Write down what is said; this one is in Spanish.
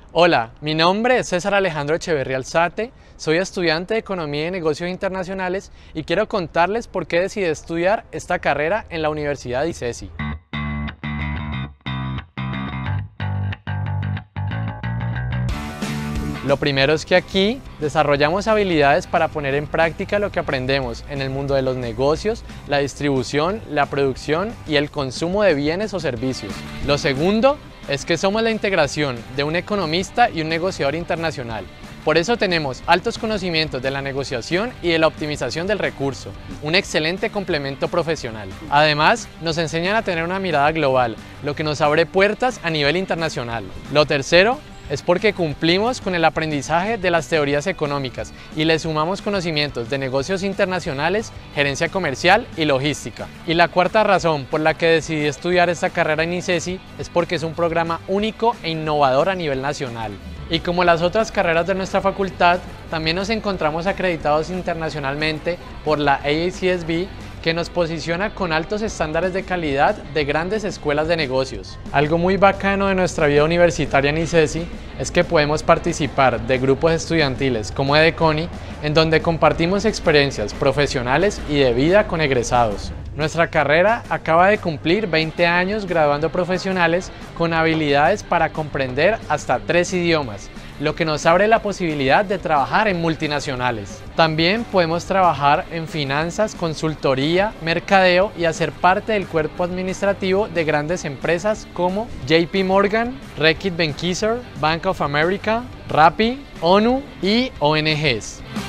Hola, mi nombre es César Alejandro Echeverría Alzate, soy estudiante de Economía y Negocios Internacionales y quiero contarles por qué decidí estudiar esta carrera en la Universidad ICESI. Lo primero es que aquí desarrollamos habilidades para poner en práctica lo que aprendemos en el mundo de los negocios, la distribución, la producción y el consumo de bienes o servicios. Lo segundo es que somos la integración de un economista y un negociador internacional. Por eso tenemos altos conocimientos de la negociación y de la optimización del recurso, un excelente complemento profesional. Además, nos enseñan a tener una mirada global, lo que nos abre puertas a nivel internacional. Lo tercero es porque cumplimos con el aprendizaje de las teorías económicas y le sumamos conocimientos de negocios internacionales, gerencia comercial y logística. Y la cuarta razón por la que decidí estudiar esta carrera en ICESI es porque es un programa único e innovador a nivel nacional. Y como las otras carreras de nuestra facultad, también nos encontramos acreditados internacionalmente por la AACSB, que nos posiciona con altos estándares de calidad de grandes escuelas de negocios. Algo muy bacano de nuestra vida universitaria en ICESI es que podemos participar de grupos estudiantiles como EDECONI, en donde compartimos experiencias profesionales y de vida con egresados. Nuestra carrera acaba de cumplir 20 años graduando profesionales con habilidades para comprender hasta 3 idiomas, lo que nos abre la posibilidad de trabajar en multinacionales. También podemos trabajar en finanzas, consultoría, mercadeo y hacer parte del cuerpo administrativo de grandes empresas como JP Morgan, Reckitt Benckiser, Bank of America, Rappi, ONU y ONGs.